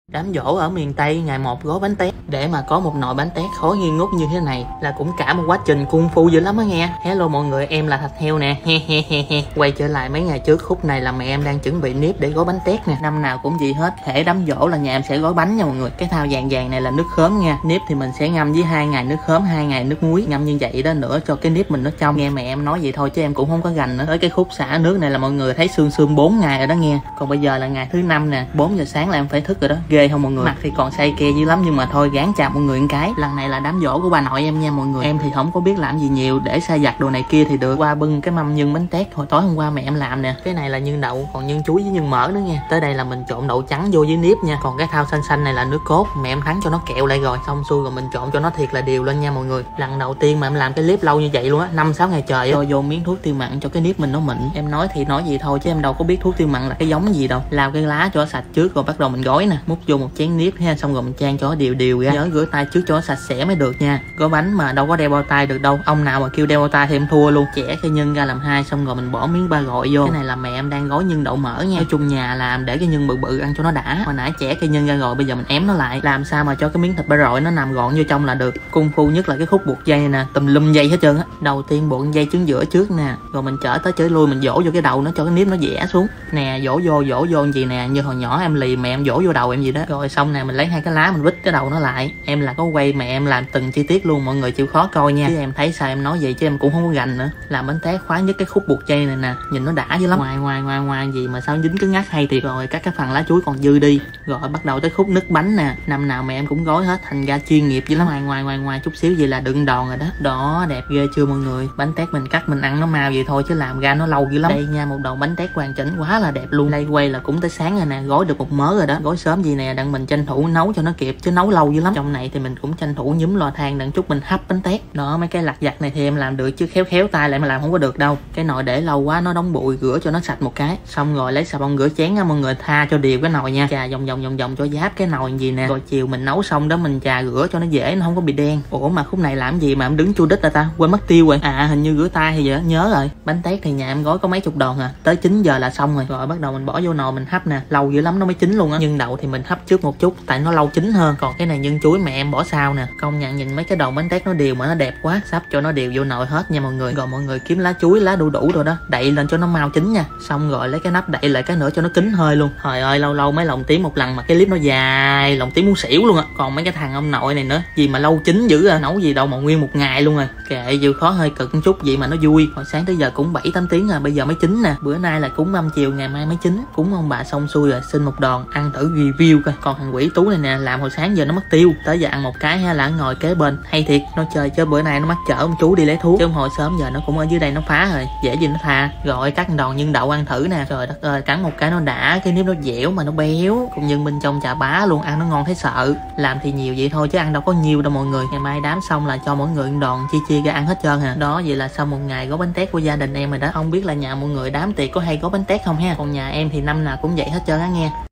Đám giỗ ở miền Tây ngày một gói bánh tét. Để mà có một nồi bánh tét khói nghi ngút như thế này là cũng cả một quá trình công phu dữ lắm á nghe. Hello mọi người, em là Thạch Heo nè. Quay trở lại mấy ngày trước, khúc này là mẹ em đang chuẩn bị nếp để gói bánh tét nè. Năm nào cũng vậy hết, hễ đám giỗ là nhà em sẽ gói bánh nha mọi người. Cái thao vàng vàng này là nước khóm nha. Nếp thì mình sẽ ngâm với 2 ngày nước khóm, 2 ngày nước muối, ngâm như vậy đó nữa cho cái nếp mình nó trong. Nghe mẹ em nói vậy thôi chứ em cũng không có gành nữa. Tới cái khúc xả nước này là mọi người thấy sương sương 4 ngày rồi đó nghe. Còn bây giờ là ngày thứ 5 nè, 4 giờ sáng là em phải thức rồi đó. Ghê không mọi người? Mặt thì còn say ke dữ lắm nhưng mà thôi gán chào mọi người một cái. Lần này là đám giỗ của bà nội em nha mọi người. Em thì không có biết làm gì nhiều, để sa giặt đồ này kia thì được. Qua bưng cái mâm nhân bánh tét hồi tối hôm qua mẹ em làm nè. Cái này là nhân đậu, còn nhân chuối với nhân mỡ nữa nha. Tới đây là mình trộn đậu trắng vô với nếp nha. Còn cái thau xanh xanh này là nước cốt, mẹ em thắng cho nó kẹo lại rồi. Xong xuôi rồi mình trộn cho nó thiệt là đều lên nha mọi người. Lần đầu tiên mà em làm cái nếp lâu như vậy luôn á, 5-6 ngày trời. Cho vô miếng thuốc tiêu mặn cho cái nếp mình nó mịn. Em nói thì nói gì thôi chứ em đâu có biết thuốc tiêu mặn là cái giống gì đâu. Lao cái lá cho nó sạch trước rồi bắt đầu mình gói nè. Múc vô một chén nếp ha, xong rồi mình chan cho nó đều đều ra. Nhớ rửa tay trước cho nó sạch sẽ mới được nha. Gói bánh mà đâu có đeo bao tay được đâu. Ông nào mà kêu đeo bao tay thì em thua luôn. Chẻ cái nhân ra làm hai, xong rồi mình bỏ miếng ba gọi vô. Cái này là mẹ em đang gói nhân đậu mỡ nha. Nói chung nhà làm để cái nhân bự bự ăn cho nó đã. Hồi nãy chẻ cái nhân ra rồi, bây giờ mình ém nó lại. Làm sao mà cho cái miếng thịt ba rọi nó nằm gọn vô trong là được. Công phu nhất là cái khúc buộc dây nè, tùm lum dây hết trơn á. Đầu tiên buộc dây trứng giữa trước nè, rồi mình chở tới chở lui, mình dỗ vô cái đầu nó cho cái nếp nó dẻ xuống nè. Dỗ vô gì nè, như hồi nhỏ em lì mẹ em dỗ vô đầu em gì đó. Rồi xong nè, mình lấy hai cái lá mình vít cái đầu nó lại. Em là có quay mẹ em làm từng chi tiết luôn, mọi người chịu khó coi nha. Chứ em thấy sao em nói vậy chứ em cũng không có gành nữa. Làm bánh tét khoái nhất cái khúc buộc dây này nè, nhìn nó đã dữ lắm. Ngoài gì mà sao dính cứng ngắc hay thiệt. Rồi các cái phần lá chuối còn dư đi. Rồi bắt đầu tới khúc nứt bánh nè. Năm nào mẹ em cũng gói hết, thành ra chuyên nghiệp dữ lắm. Ngoài chút xíu vậy là đựng đòn rồi đó. Đó, đẹp ghê chưa mọi người? Bánh tét mình cắt mình ăn nó mau vậy thôi chứ làm ra nó lâu dữ lắm. Đây nha, một đầu bánh tét hoàn chỉnh quá là đẹp luôn. Đây quay là cũng tới sáng rồi nè, gói được một mớ rồi đó. Gói sớm gì nè, đặng mình tranh thủ nấu cho nó kịp chứ nấu lâu dữ lắm. Trong này thì mình cũng tranh thủ nhúm lò than đặng chút mình hấp bánh tét. Đó, mấy cái lặt vặt này thì em làm được chứ khéo tay lại mà làm không có được đâu. Cái nồi để lâu quá nó đóng bụi, rửa cho nó sạch một cái. Xong rồi lấy xà bông rửa chén á mọi người, tha cho đều cái nồi nha. Chà vòng cho giáp cái nồi gì nè. Rồi chiều mình nấu xong đó mình chà rửa cho nó dễ, nó không có bị đen. Ủa mà khúc này làm gì mà em đứng chu đích rồi ta? Quên mất tiêu rồi. À hình như rửa tay thì vậy, nhớ rồi. Bánh tét thì nhà em gói có mấy chục đòn à. Tới 9 giờ là xong rồi. Rồi bắt đầu mình bỏ vô nồi mình hấp nè. Lâu dữ lắm nó mới chín luôn á. Nhưng đậu thì mình hấp trước một chút tại nó lâu chín hơn. Còn cái này nhân chuối mẹ em bỏ sau nè. Công nhận nhìn mấy cái đầu bánh tét nó đều mà nó đẹp quá. Sắp cho nó đều vô nồi hết nha mọi người. Rồi mọi người kiếm lá chuối, lá đu đủ rồi đó, đậy lên cho nó mau chín nha. Xong rồi lấy cái nắp đậy lại cái nữa cho nó kín hơi luôn. Trời ơi, lâu mới lồng tím một lần mà cái clip nó dài, lồng tím muốn xỉu luôn á. Còn mấy cái thằng ông nội này nữa, gì mà lâu chín dữ à, nấu gì đâu mà nguyên một ngày luôn rồi. Kệ, chịu khó hơi cực một chút vậy mà nó vui. Hồi sáng tới giờ cũng 7-8 tiếng rồi, bây giờ mới chín nè. Bữa nay là cúng mâm chiều, ngày mai mới chín. Cúng ông bà xong xuôi rồi xin một đòn ăn thử review coi. Còn thằng quỷ Tú này nè, làm hồi sáng giờ nó mất tiêu, tới giờ ăn một cái ha là ngồi kế bên hay thiệt. Nó chơi chứ bữa nay nó mắc chở ông chú đi lấy thuốc chứ hồi sớm giờ nó cũng ở dưới đây nó phá rồi, dễ gì nó tha. Rồi cắt đòn nhân đậu ăn thử nè. Trời đất ơi, cắn một cái nó đã, cái nếp nó dẻo mà nó béo, cũng nhân bên trong chà bá luôn, ăn nó ngon thấy sợ. Làm thì nhiều vậy thôi chứ ăn đâu có nhiều đâu mọi người. Ngày mai đám xong là cho mỗi người một đòn chia ra ăn hết trơn hà. Đó, vậy là sau một ngày gói bánh tét của gia đình em rồi đó. Không biết là nhà mọi người đám tiệc có hay gói bánh tét không ha. Còn nhà em thì năm nào cũng vậy hết trơn á nghe.